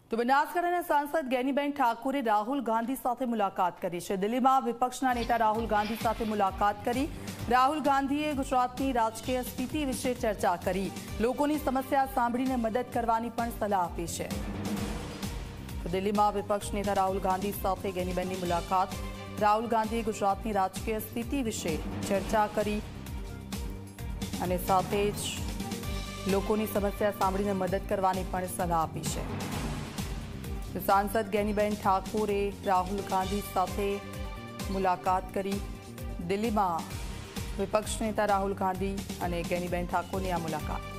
તો બનાસકાંઠાના સાંસદ ગેનીબેન ઠાકુરે રાહુલ ગાંધી સાથે મુલાકાત કરી છે। દિલ્હીમાં વિપક્ષના નેતા રાહુલ ગાંધી સાથે મુલાકાત કરી। રાહુલ ગાંધીએ ગુજરાતની રાજકીય સ્થિતિ વિશે ચર્ચા કરી। લોકોની સમસ્યા સાંભળીને મદદ કરવાની પણ સલાહ આપી છે। તો દિલ્હીમાં વિપક્ષ નેતા રાહુલ ગાંધી સાથે ગેનીબેનની મુલાકાત। રાહુલ ગાંધીએ ગુજરાતની રાજકીય સ્થિતિ વિશે ચર્ચા કરી અને સાથે જ લોકોની સમસ્યા સાંભળીને મદદ કરવાની પણ સલાહ આપી છે। सांसद गैनीबेन ठाकुरे राहुल गांधी साथे मुलाकात करी। दिल्ली में विपक्ष नेता राहुल गांधी और गैनीबेन ठाकुर की आ मुलाकात।